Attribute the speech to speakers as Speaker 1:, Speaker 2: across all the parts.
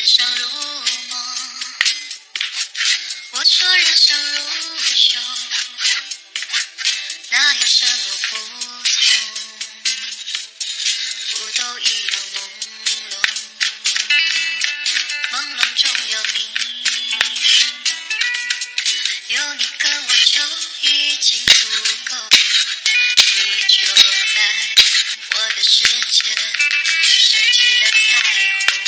Speaker 1: 人生如梦，我说人生如秀，哪有什么不同？不都一样朦胧，朦胧中有你，有你跟我就已经足够，你就在我的世界升起了彩虹。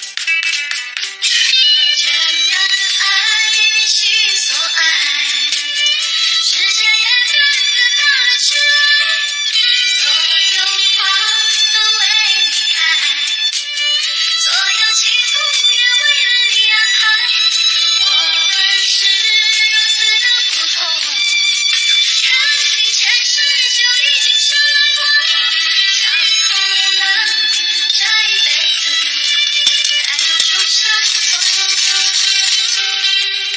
Speaker 1: 简单的爱，你心所爱，世界也变得大了起来，所有花都为你开，所有幸福也为了你安排，我们是如此的不同，看你前世就已经生过，想好了这一辈子才能出相逢。